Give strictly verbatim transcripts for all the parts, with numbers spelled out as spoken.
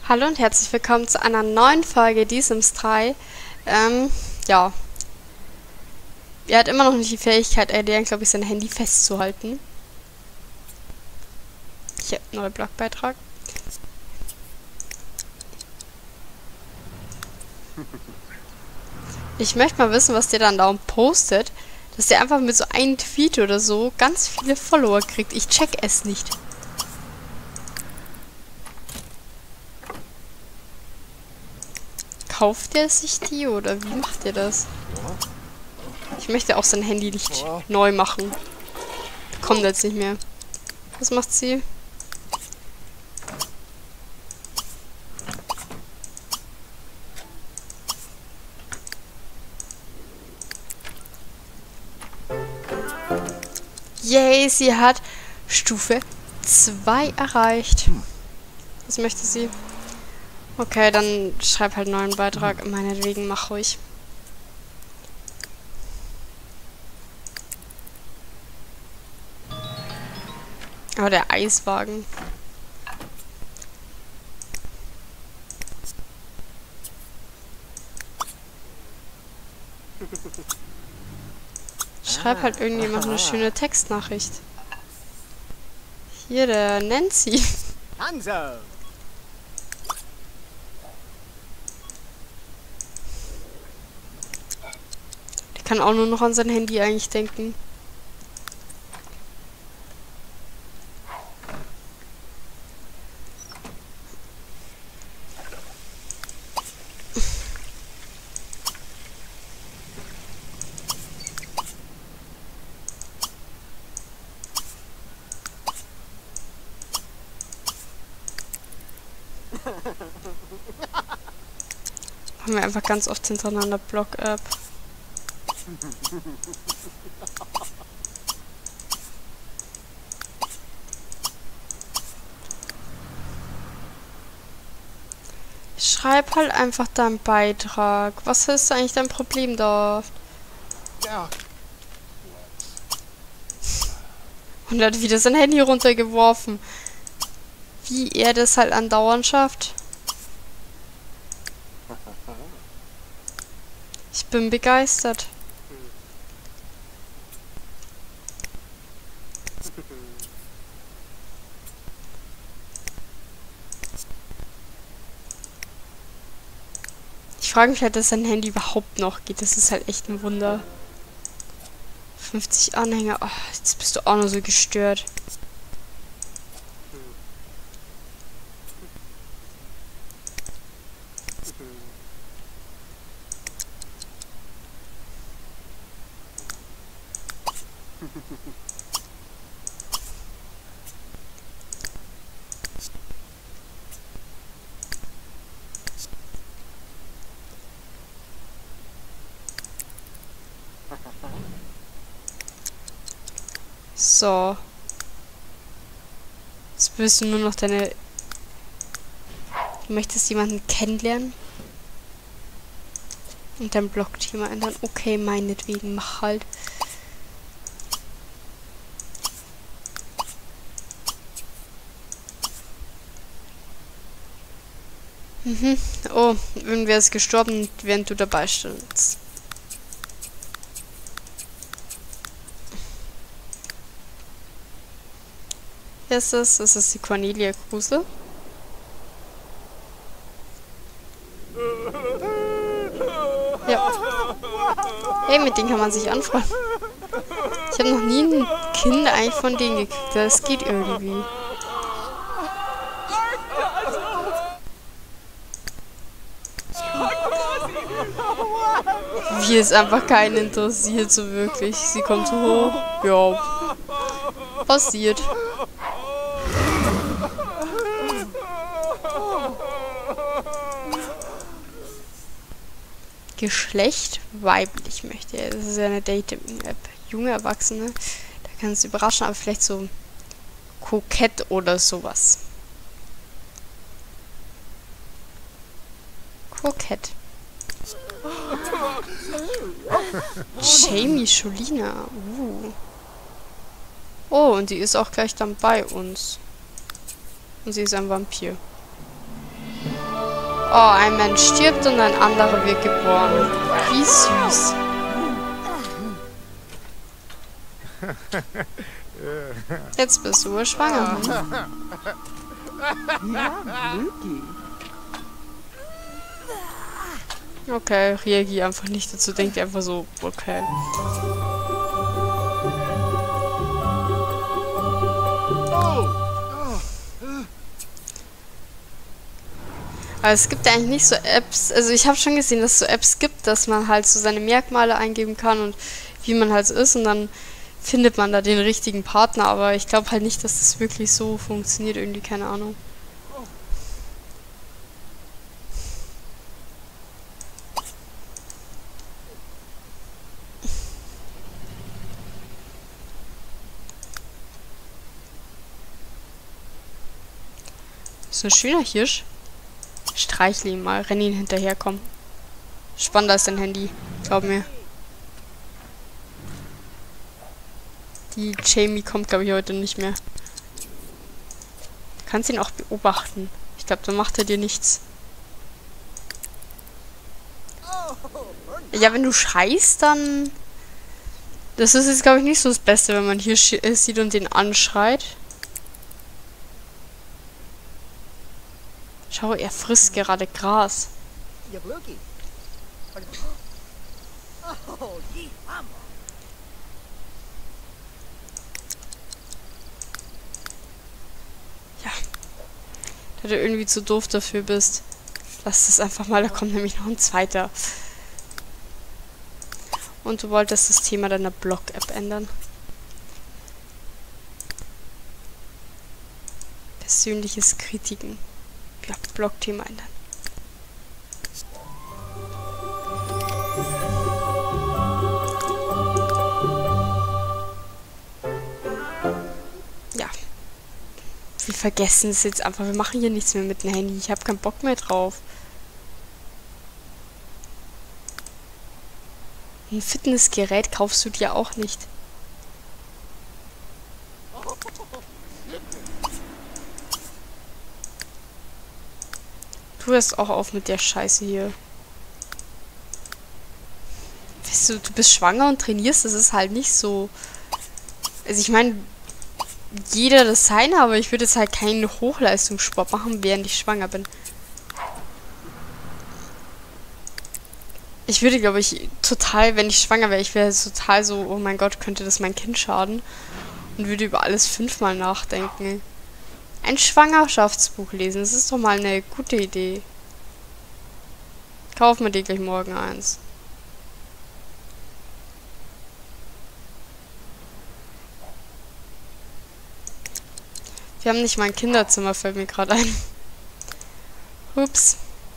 Hallo und herzlich willkommen zu einer neuen Folge Die Sims drei. Ähm, ja. Er hat immer noch nicht die Fähigkeit, er lernt, glaube ich, sein Handy festzuhalten. Hier, neuer Blogbeitrag. Ich möchte mal wissen, was der dann da postet, dass der einfach mit so einem Tweet oder so ganz viele Follower kriegt. Ich check es nicht. Kauft er sich die oder wie macht er das? Ich möchte auch sein Handy nicht neu machen. Kommt jetzt nicht mehr. Was macht sie? Yay, sie hat Stufe zwei erreicht. Was möchte sie? Okay, dann schreib halt einen neuen Beitrag. Meinetwegen, mach ruhig. Aber der Eiswagen. Schreib halt irgendjemand eine schöne Textnachricht. Hier, der Nancy. Hanzo. Der kann auch nur noch an sein Handy eigentlich denken. Haben wir einfach ganz oft hintereinander Block-App. Schreib halt einfach deinen Beitrag. Was ist eigentlich dein Problem da? Ja. Und er hat wieder sein Handy runtergeworfen. Wie er das halt andauernd schafft. Ich bin begeistert. Ich frage mich halt, dass sein Handy überhaupt noch geht. Das ist halt echt ein Wunder. fünfzig Anhänger. Oh, jetzt bist du auch noch so gestört. So. Jetzt willst du nur noch deine... Du möchtest jemanden kennenlernen? Und dein Blockthema ändern. Okay, meinetwegen, mach halt. Mhm. Oh, irgendwer ist gestorben, während du dabei standst. Wer ist das? Das ist die Cornelia Kruse. Ja. Hey, mit denen kann man sich anfreunden. Ich habe noch nie ein Kind eigentlich von denen gekriegt. Das geht irgendwie. Wie es einfach keinen interessiert, so wirklich. Sie kommt so hoch. Ja. Passiert. Geschlecht weiblich möchte er. Das ist ja eine Dating-App. Junge Erwachsene. Da kann es überraschen, aber vielleicht so kokett oder sowas. Kokett. Jamie Scholina. Uh. Oh, und die ist auch gleich dann bei uns. Und sie ist ein Vampir. Oh, ein Mensch stirbt und ein anderer wird geboren. Wie süß. Jetzt bist du schwanger. Okay, reagier einfach nicht dazu. Denk dir einfach so, okay. Aber es gibt ja eigentlich nicht so Apps, also ich habe schon gesehen, dass es so Apps gibt, dass man halt so seine Merkmale eingeben kann und wie man halt so ist und dann findet man da den richtigen Partner, aber ich glaube halt nicht, dass das wirklich so funktioniert, irgendwie, keine Ahnung. So ein schöner Hirsch. Streichle ihn mal, renn ihn hinterher, komm. Spannender ist dein Handy, glaub mir. Die Jamie kommt, glaube ich, heute nicht mehr. Du kannst ihn auch beobachten. Ich glaube, dann macht er dir nichts. Ja, wenn du schreist, dann... Das ist jetzt, glaube ich, nicht so das Beste, wenn man hier sieht und den anschreit. Schau, er frisst gerade Gras. Ja. Da du irgendwie zu doof dafür bist. Lass das einfach mal, da kommt nämlich noch ein zweiter. Und du wolltest das Thema deiner Blog-App ändern. Persönliches Kritiken. Ja, Blog-Thema ändern. Ja. Wir vergessen es jetzt einfach. Wir machen hier nichts mehr mit dem Handy. Ich habe keinen Bock mehr drauf. Ein Fitnessgerät kaufst du dir auch nicht. Du hörst auch auf mit der Scheiße hier. Weißt du, du bist schwanger und trainierst, das ist halt nicht so... Also ich meine, jeder das seine, aber ich würde jetzt halt keinen Hochleistungssport machen, während ich schwanger bin. Ich würde, glaube ich, total, wenn ich schwanger wäre, ich wäre total so, oh mein Gott, könnte das mein Kind schaden? Und würde über alles fünfmal nachdenken. Ein Schwangerschaftsbuch lesen, das ist doch mal eine gute Idee. Kauf mir dir gleich morgen eins. Wir haben nicht mal ein Kinderzimmer, fällt mir gerade ein. Ups.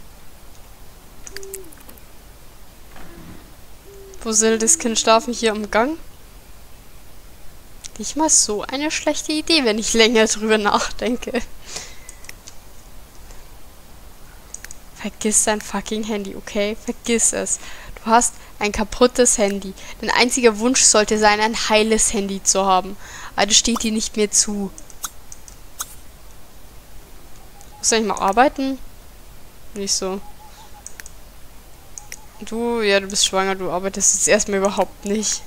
Wo soll das Kind schlafen? Hier am Gang? Nicht mal so eine schlechte Idee, wenn ich länger drüber nachdenke. Vergiss dein fucking Handy, okay? Vergiss es. Du hast ein kaputtes Handy. Dein einziger Wunsch sollte sein, ein heiles Handy zu haben. Aber das steht dir nicht mehr zu. Muss ich mal arbeiten? Nicht so. Du, ja, du bist schwanger, du arbeitest jetzt erstmal überhaupt nicht.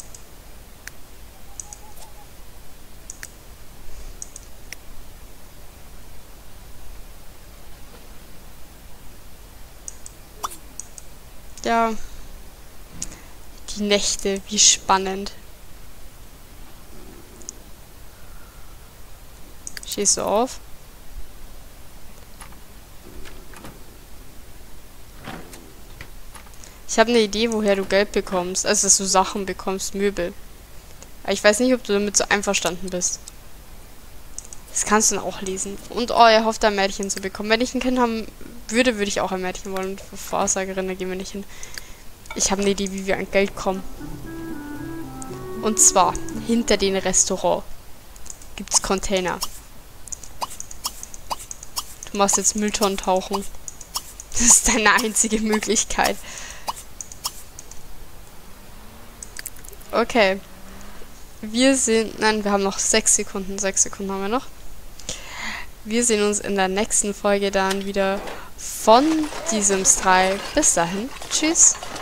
Ja. Die Nächte, wie spannend. Stehst du auf? Ich habe eine Idee, woher du Geld bekommst. Also, dass du Sachen bekommst, Möbel. Aber ich weiß nicht, ob du damit so einverstanden bist. Das kannst du dann auch lesen. Und, oh, er hofft, ein Mädchen zu bekommen. Wenn ich ein Kind haben würde, würde ich auch ein Mädchen wollen. Und für Vorsagerin, da gehen wir nicht hin. Ich habe eine Idee, wie wir an Geld kommen. Und zwar, hinter dem Restaurant gibt es Container. Du machst jetzt Mülltonnen tauchen. Das ist deine einzige Möglichkeit. Okay. Wir sind... Nein, wir haben noch sechs Sekunden. Sechs Sekunden haben wir noch. Wir sehen uns in der nächsten Folge dann wieder. von diesem Style. Bis dahin. Tschüss.